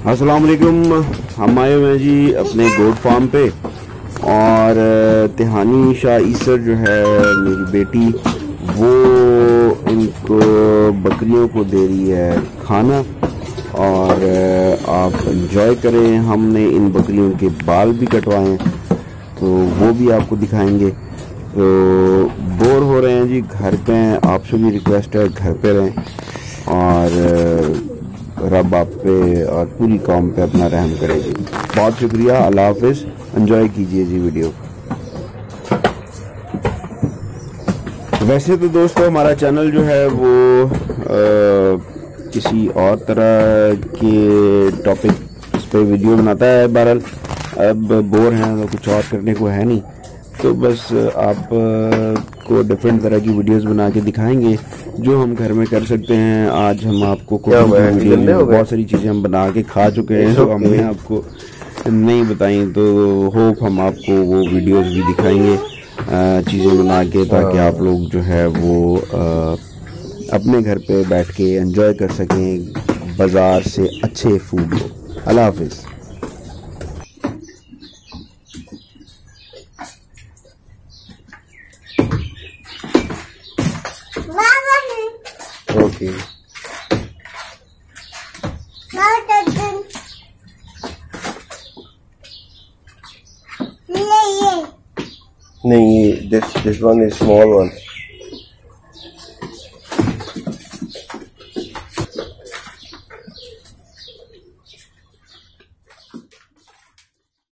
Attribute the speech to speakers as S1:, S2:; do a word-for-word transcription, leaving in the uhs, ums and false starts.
S1: अस्सलाम वालेकुम। हम आए हुए हैं जी अपने गोट फार्म पे और तिहानी शाह ईसर जो है मेरी बेटी, वो इनको बकरियों को दे रही है खाना और आप एंजॉय करें। हमने इन बकरियों के बाल भी कटवाए तो वो भी आपको दिखाएंगे। तो बोर हो रहे हैं जी, घर पे हैं, आपसे भी रिक्वेस्ट है घर पे रहें और रब आप पे और पूरी कौम पे अपना रहम करेगी। बहुत शुक्रिया, अल्लाह हाफिज़। एंजॉय कीजिए जी वीडियो। वैसे तो दोस्तों हमारा चैनल जो है वो आ, किसी और तरह के टॉपिक इस पे वीडियो बनाता है। बहरहाल अब बोर हैं तो कुछ और करने को है नहीं, तो बस आप को डिफरेंट तरह की वीडियोस बना के दिखाएंगे जो हम घर में कर सकते हैं। आज हम आपको वीडियो में बहुत सारी चीज़ें हम बना के खा चुके हैं जो हमने आपको नहीं बताई, तो होप हम आपको वो वीडियोस भी दिखाएंगे चीज़ें बना के, ताकि आप लोग जो है वो आ, अपने घर पे बैठ के एंजॉय कर सकें बाज़ार से अच्छे फूड को। अल्लाह हाफिज़। ओके
S2: नहीं, this this one is small one.